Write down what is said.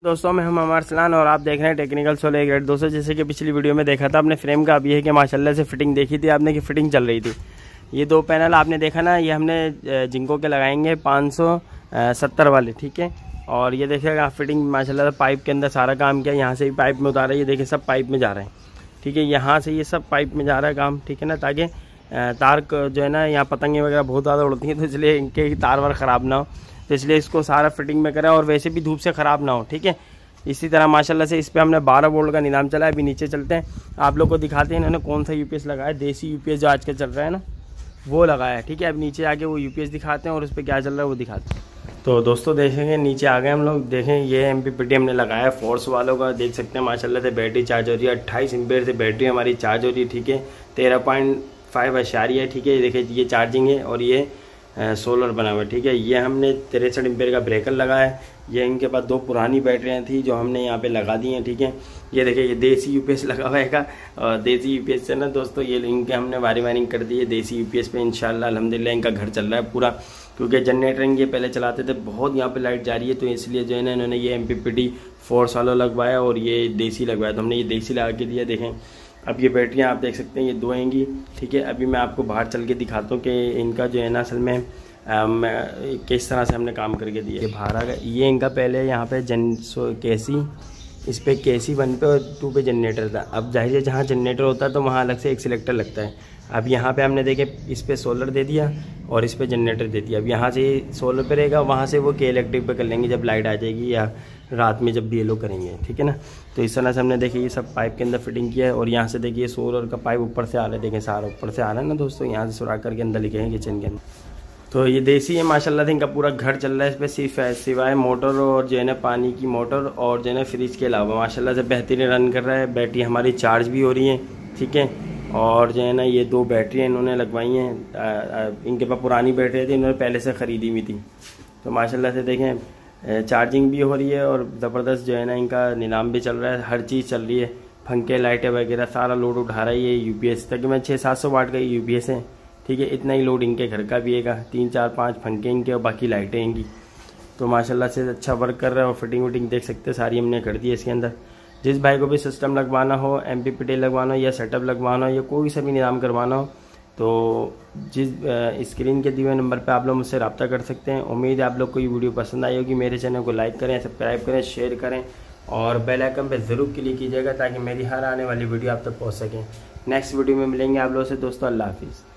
दोस्तों मैं हम अरसलान और आप देख रहे हैं टेक्निकल सोल ग्रेड। दोस्तों जैसे कि पिछली वीडियो में देखा था आपने फ्रेम का, अब ये है कि माशाल्लाह से फिटिंग देखी थी आपने कि फिटिंग चल रही थी। ये दो पैनल आपने देखा ना, ये हमने जिंको के लगाएंगे 570 वाले, ठीक है। और ये देखिएगा फिटिंग माशाल्लाह पाइप के अंदर सारा काम किया, यहाँ से भी पाइप में उतारा, ये देखिए सब पाइप में जा रहे हैं, ठीक है। यहाँ से ये सब पाइप में जा रहा है काम, ठीक है ना, ताकि तार जो है ना, यहाँ पतंगे वगैरह बहुत ज़्यादा उड़ती हैं तो इसलिए इनके तार वार ख़राब ना हो, तो इसलिए इसको सारा फिटिंग में करा और वैसे भी धूप से ख़राब ना हो, ठीक है। इसी तरह माशाल्लाह से इस पे हमने 12 वोल्ट का निज़ाम चला है। अभी नीचे चलते हैं, आप लोग को दिखाते हैं इन्होंने कौन सा यूपीएस लगाया है। देसी यूपीएस जो आजकल चल रहा है ना, वो लगाया है, ठीक है। अब नीचे आके वो यूपीएस दिखाते हैं और उस पर क्या चल रहा है वो दिखाते हैं। तो दोस्तों देखेंगे, नीचे आ गए हम लोग, देखें ये एमपीपीटी हमने लगाया है फोर्स वालों का, देख सकते हैं माशाल्लाह से बैटरी चार्ज हो रही है। 28 एम्पीयर से बैटरी हमारी चार्ज हो रही है, ठीक है। 13.5 आशारिया है, ठीक है। देखिए ये चार्जिंग है और ये सोलर बना हुआ है, ठीक है। ये हमने 63 एम्पीयर का ब्रेकर लगाया है। ये इनके पास दो पुरानी बैटरियाँ थी जो हमने यहाँ पे लगा दी हैं, ठीक है। ये देखिए ये देसी यूपीएस लगा हुआ है और देसी यूपीएस से ना दोस्तों ये इनके हमने वायरिंग कर दी है देसी यूपीएस पे। इंशाल्लाह अल्हम्दुलिल्लाह इनका घर चल रहा है पूरा, क्योंकि जनरेटर ये पहले चलाते थे, बहुत यहाँ पे लाइट जा रही है, तो इसलिए जो है ना इन्होंने ये एमपीपीटी फोर्स वाला लगवाया और ये देसी लगवाया, तो हमने ये देसी लगा के दिया। देखें अब ये बैटरियाँ आप देख सकते हैं, ये दो आएंगी, ठीक है। अभी मैं आपको बाहर चल के दिखाता हूँ कि इनका जो है ना असल में किस तरह से हमने काम करके दिया। ये बाहर आ गया, ये इनका पहले यहाँ पे केसी, इस पे केसी 1 पे और 2 पे जनरेटर था। अब जाहिर है जहाँ जनरेटर होता है तो वहाँ अलग से एक सिलेक्टर लगता है। अब यहाँ पे हमने देखे इस पे सोलर दे दिया और इस पे जनरेटर दे दिया। अब यहाँ से सोलर पे रहेगा, वहाँ से वो के इलेक्ट्रिक पे कर लेंगे जब लाइट आ जाएगी या रात में जब भी ये लोग करेंगे, ठीक है ना। तो इस तरह से हमने देखिए ये सब पाइप के अंदर फिटिंग किया है। और यहाँ से देखिए सोलर का पाइप ऊपर से आ रहा है, देखें सारा ऊपर से आ रहा है ना दोस्तों, यहाँ से सुराख करके अंदर लिखे हैं किचन के अंदर। तो ये देसी है माशाल्लाह से, इनका पूरा घर चल रहा है। इस पर सिर्फ सिवाय मोटर और जो है ना पानी की मोटर और जो है ना फ्रिज के अलावा माशाल्लाह से बेहतरीन रन कर रहा है। बैटरी हमारी चार्ज भी हो रही है, ठीक है। और जो है ना ये दो बैटरियाँ इन्होंने लगवाई हैं, इनके पास पुरानी बैटरी थी, इन्होंने पहले से ख़रीदी हुई थी। तो माशाल्लाह से देखें चार्जिंग भी हो रही है और ज़बरदस्त जो है ना इनका निज़ाम भी चल रहा है, हर चीज़ चल रही है। पंखे लाइटें वगैरह सारा लोड उठा रहा है ये यूपीएस, तकरीबन 600-700 वाट का यूपीएस है, ठीक है। इतना ही लोड इनके घर का भी है, 3-4-5 पंखे इनके और बाकी लाइटें इनकी। तो माशाल्लाह से अच्छा वर्क कर रहा है और फिटिंग विटिंग देख सकते हैं सारी हमने कर दी है इसके अंदर। जिस भाई को भी सिस्टम लगवाना हो, एमपीपीटी लगवाना हो या सेटअप लगवाना हो या कोई सा भी निज़ाम करवाना हो, तो जिस स्क्रीन के दिए हुए नंबर पर आप लोग मुझसे रब्ता कर सकते हैं। उम्मीद है आप लोग को ये वीडियो पसंद आई होगी। मेरे चैनल को लाइक करें, सब्सक्राइब करें, शेयर करें और बेल आइकन पर ज़रूर क्लिक कीजिएगा ताकि मेरी हर आने वाली वीडियो आप तक पहुँच सकें। नेक्स्ट वीडियो में मिलेंगे आप लोगों से दोस्तों। अल्लाह हाफिज़।